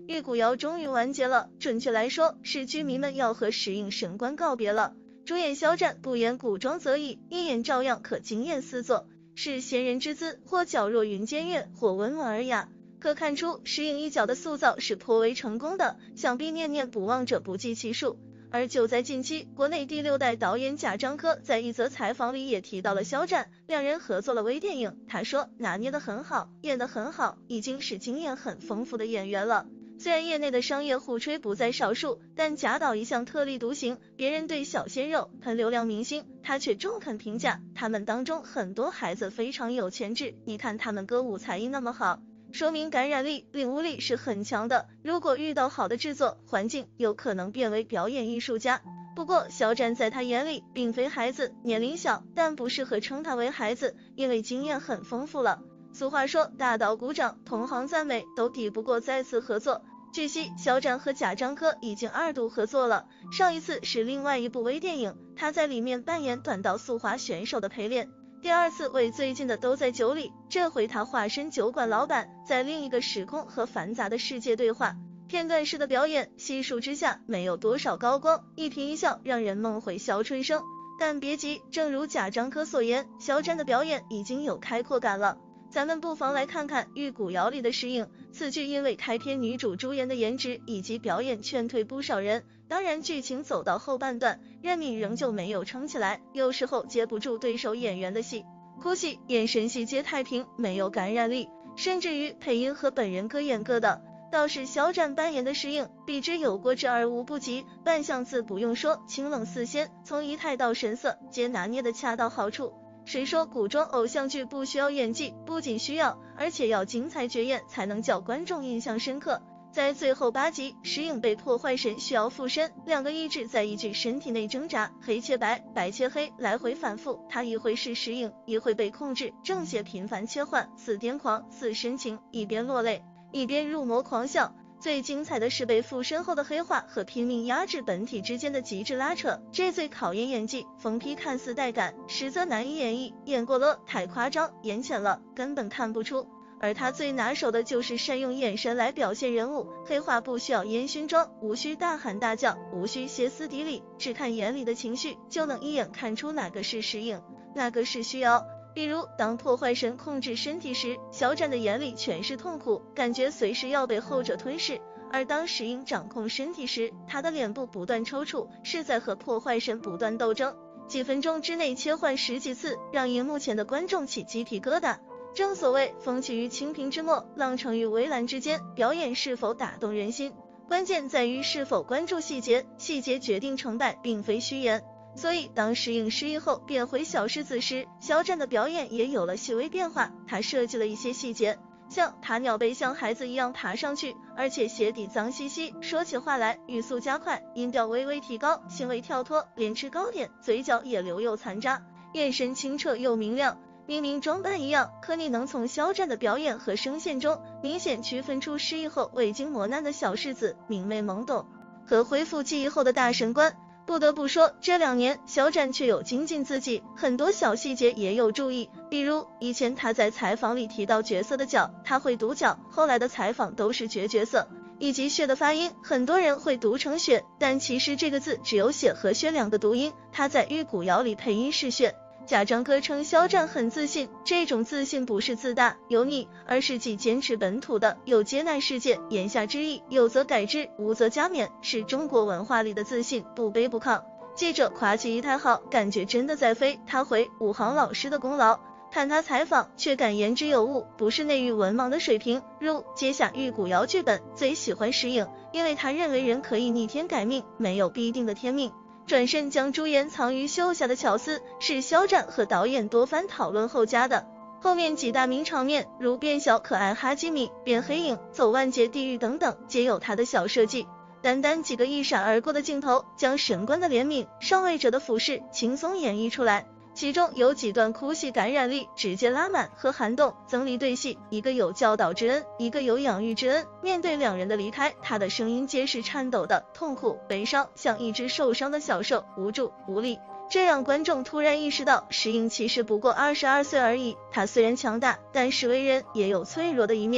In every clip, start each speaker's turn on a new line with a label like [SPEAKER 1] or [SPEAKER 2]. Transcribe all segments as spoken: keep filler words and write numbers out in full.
[SPEAKER 1] 玉骨遥终于完结了，准确来说是居民们要和石影神官告别了。主演肖战不演古装则已，一演照样可惊艳四座，是贤人之姿，或皎若云间月，或温文尔雅。可看出石影一角的塑造是颇为成功的，想必念念不忘者不计其数。而就在近期，国内第六代导演贾樟柯在一则采访里也提到了肖战，两人合作了微电影。他说拿捏得很好，演得很好，已经是经验很丰富的演员了。虽然业内的商业互吹不在少数，但贾导一向特立独行，别人对小鲜肉喷流量明星，他却中肯评价他们当中很多孩子非常有潜质，你看他们歌舞才艺那么好，说明感染力、领悟力是很强的，如果遇到好的制作环境，有可能变为表演艺术家。不过肖战在他眼里并非孩子，年龄小，但不适合称他为孩子，因为经验很丰富了。俗话说大导鼓掌，同行赞美，都抵不过再次合作。据悉肖战和贾樟柯已经二度合作了，上一次是另外一部微电影，他在里面扮演短道速滑选手的陪练，第二次为最近的都在酒里，这回他化身酒馆老板，在另一个时空和繁杂的世界对话。片段式的表演，悉数之下没有多少高光，一颦一笑让人梦回小春生。但别急，正如贾樟柯所言，肖战的表演已经有开阔感了。咱们不妨来看看《玉骨遥》里的石影，此剧因为开篇女主朱颜的颜值以及表演劝退不少人，当然剧情走到后半段，任敏仍旧没有撑起来，有时候接不住对手演员的戏，哭戏、眼神戏皆太平，没有感染力，甚至于配音和本人各演各的。倒是肖战扮演的石影，比之有过之而无不及，扮相自不用说，清冷似仙，从仪态到神色皆拿捏得恰到好处。谁说古装偶像剧不需要演技？不仅需要，而且要精彩绝艳，才能叫观众印象深刻。在最后八集，石影被破坏神需要附身，两个意志在一具身体内挣扎，黑切白，白切黑，来回反复，他一会是石影，一会被控制，正邪频繁切换，似癫狂似深情，一边落泪一边入魔狂笑。最精彩的是被附身后的黑化和拼命压制本体之间的极致拉扯，这最考验演技。封批看似带感，实则难以演绎，演过了太夸张，演浅了根本看不出。而他最拿手的就是善用眼神来表现人物，黑化不需要烟熏妆，无需大喊大叫，无需歇斯底里，只看眼里的情绪，就能一眼看出哪个是石影，哪个是需要。比如当破坏神控制身体时，肖战的眼里全是痛苦，感觉随时要被后者吞噬，而当石影掌控身体时，他的脸部不断抽搐，是在和破坏神不断斗争，几分钟之内切换十几次，让荧幕前的观众起鸡皮疙瘩。正所谓风起于青萍之末，浪成于微澜之间，表演是否打动人心，关键在于是否关注细节，细节决定成败，并非虚言。所以当石影失忆后变回小狮子时，肖战的表演也有了细微变化，他设计了一些细节，像他鸟背像孩子一样爬上去，而且鞋底脏兮兮，说起话来语速加快，音调微微提高，行为跳脱，连吃糕点嘴角也留有残渣，眼神清澈又明亮。明明装扮一样，可你能从肖战的表演和声线中明显区分出失忆后未经磨难的小狮子明媚懵懂和恢复记忆后的大神官。不得不说，这两年肖战却有精进自己，很多小细节也有注意，比如以前他在采访里提到角色的角，他会读角，后来的采访都是绝角色，以及血的发音，很多人会读成血，但其实这个字只有血和血两个读音，他在玉骨遥里配音是血。贾樟柯称肖战很自信，这种自信不是自大油腻，而是既坚持本土的，又接纳世界，言下之意，有则改之，无则加勉，是中国文化里的自信，不卑不亢。记者夸起仪态好，感觉真的在飞，他回武行老师的功劳。看他采访，却敢言之有物，不是内娱文盲的水平。如接下玉骨遥剧本，最喜欢石影，因为他认为人可以逆天改命，没有必定的天命。转身将朱颜藏于袖下的巧思，是肖战和导演多番讨论后加的。后面几大名场面，如变小可爱哈基米、变黑影、走万劫地狱等等，皆有他的小设计。单单几个一闪而过的镜头，将神官的怜悯、上位者的俯视轻松演绎出来。其中有几段哭戏感染力直接拉满，和韩栋、曾黎对戏，一个有教导之恩，一个有养育之恩。面对两人的离开，他的声音皆是颤抖的，痛苦、悲伤，像一只受伤的小兽，无助、无力。这让观众突然意识到，石影其实不过二十二岁而已。他虽然强大，但是为人也有脆弱的一面。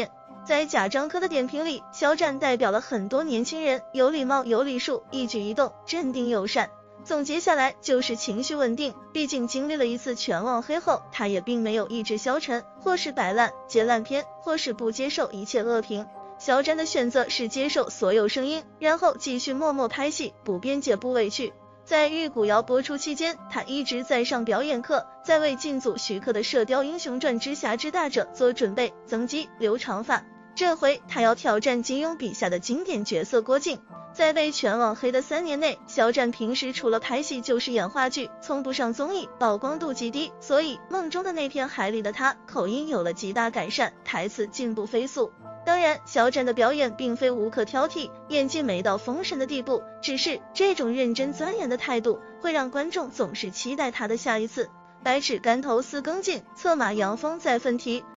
[SPEAKER 1] 在贾樟柯的点评里，肖战代表了很多年轻人，有礼貌有礼数，一举一动镇定友善。总结下来就是情绪稳定，毕竟经历了一次全网黑后，他也并没有意志消沉，或是摆烂接烂片，或是不接受一切恶评。肖战的选择是接受所有声音，然后继续默默拍戏，不辩解不委屈。在《玉骨遥》播出期间，他一直在上表演课，在为进组许可的《射雕英雄传之侠之大者》做准备，增肌留长发。这回他要挑战金庸笔下的经典角色郭靖。在被全网黑的三年内，肖战平时除了拍戏就是演话剧，从不上综艺，曝光度极低，所以梦中的那片海里的他口音有了极大改善，台词进步飞速。当然，肖战的表演并非无可挑剔，演技没到封神的地步，只是这种认真钻研的态度会让观众总是期待他的下一次。百尺竿头丝更尽，策马扬风再奋蹄。